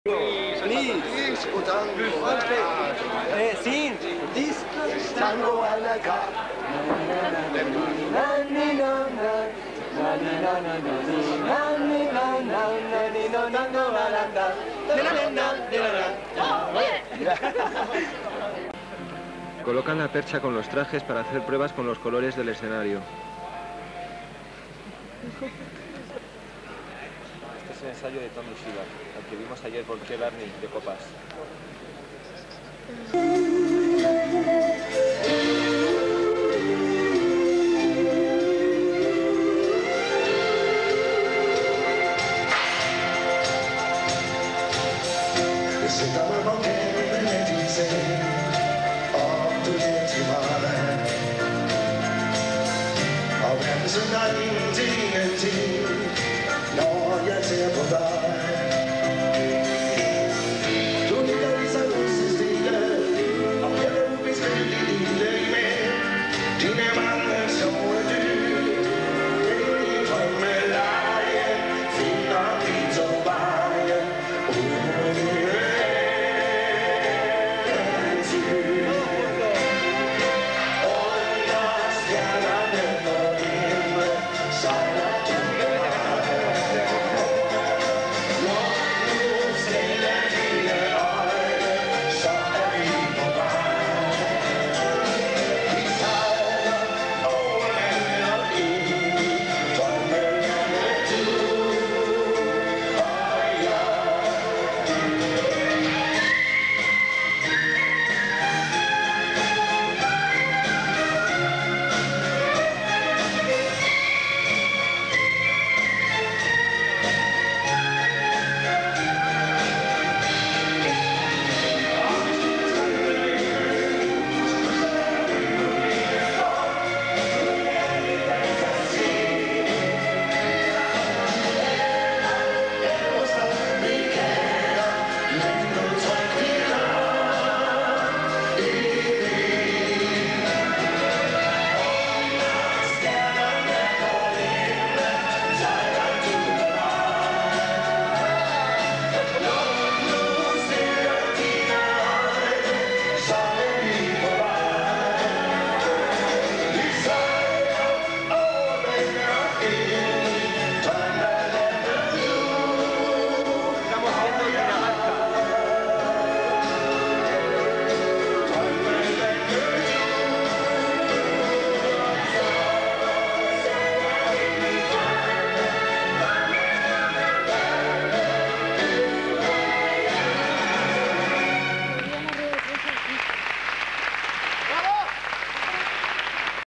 Please, scene, this tango a la carte. Colocan la percha con los trajes para hacer pruebas con los colores del escenario. Este es el ensayo de Tommy Shiba, al que vimos ayer por Barney de copas. Några jag ser på dag